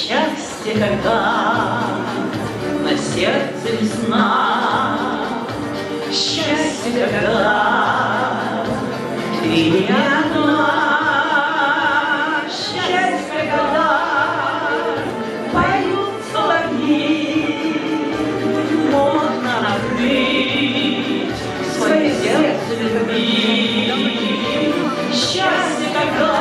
Счастье, когда на сердце весна, счастье, когда ты не одна, счастье, когда поют соловьи, можно накрыть свое сердце любви. Счастье, когда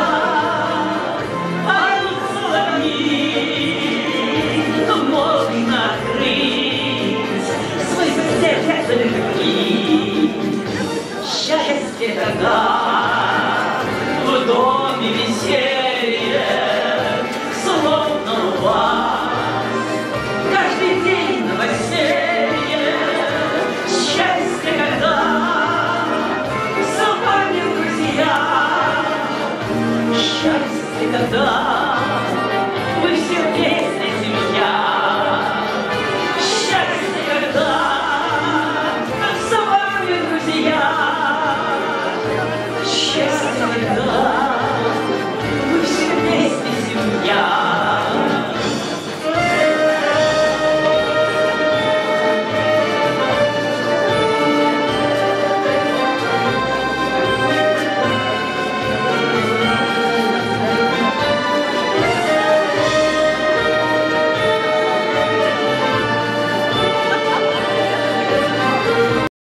поют соловьи, можно открыть свое сердце любви. Счастье, когда в доме веселье, словно у вас каждый день новоселье. Счастье, когда с вами друзья. Счастье, когда